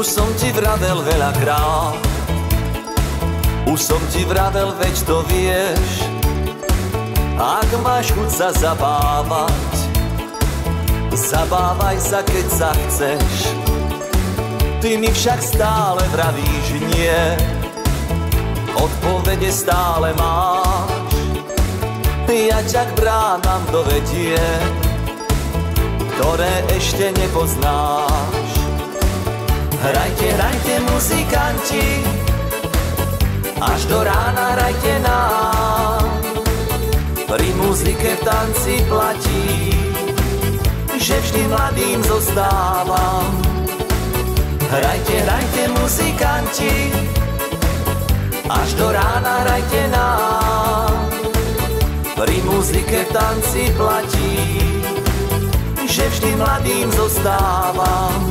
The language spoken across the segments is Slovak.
som ti vravel veľakrát, už som ti vravel, veď to vieš. Ak máš chuť sa zabávať, zabávaj sa, keď sa chceš. Ty mi však stále vravíš nie, odpovede stále máš. Ja ťa k bránam dovediem, ktoré ešte nepoznáš. Hrajte, hrajte muzikanti, až do rána hrajte nám. Pri muzike v tanci platí, že vždy mladým zostávam. Hrajte, hrajte muzikanti, až do rána hrajte nám. Pri muzike v tanci platí, že vždy mladým zostávam.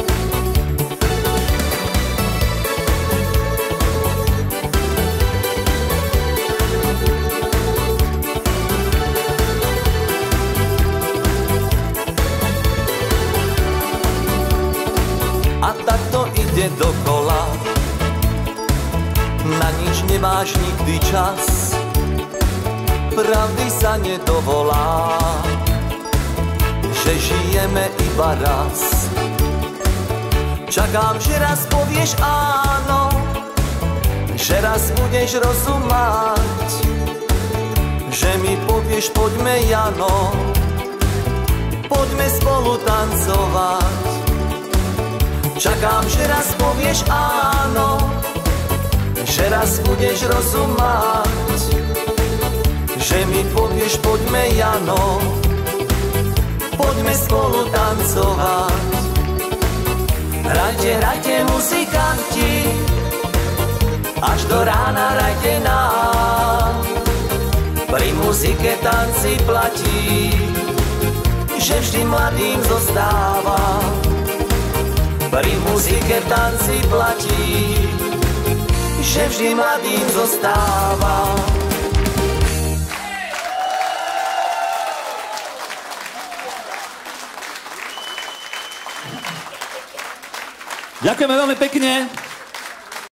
A tak to ide dokola, na nič nemáš nikdy čas, pravdy sa nedovolá, že žijeme iba raz. Čakám, že raz povieš áno, že raz budeš rozumať, že mi povieš poďme Jano, poďme spolu tancovať. Čakám, že raz povieš áno, že raz budeš rozumať, že mi povieš poďme Jano, poďme spolu tancovať. Hrajte, hrajte muzikanti, až do rána hrajte nám. Pri muzike tanci platí, že vždy mladým zostáva. Pri muzike v tanci platí, že vždy mladým zostáva. Ďakujeme veľmi pekne.